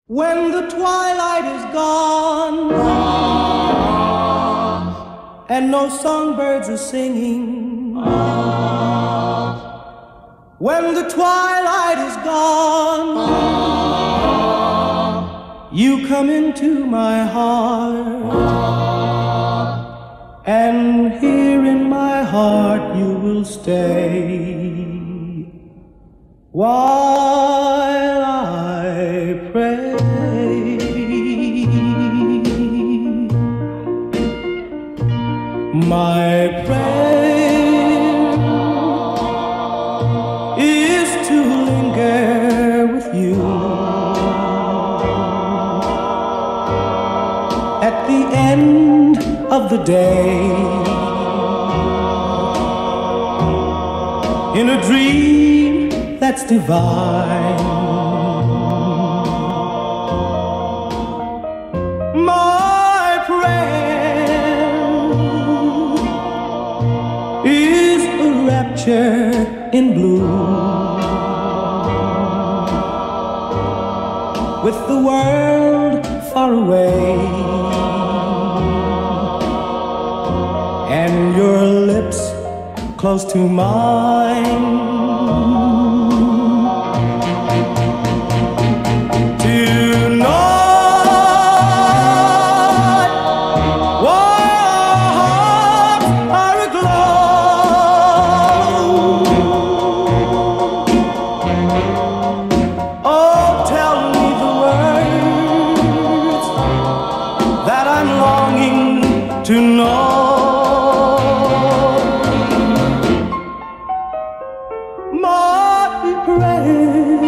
When the twilight is gone and no songbirds are singing, when the twilight is gone, you come into my heart, and here in my heart you will stay while I pray. My prayer is to linger with you at the end of the day, in a dream that's divine. My prayer is a rapture in blue, with the world far away and your lips close to mine. To know my prayer,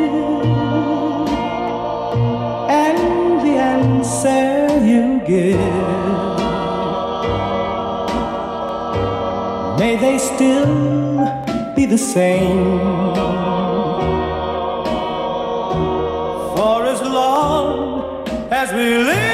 and the answer you give, may they still be the same for as long as we live.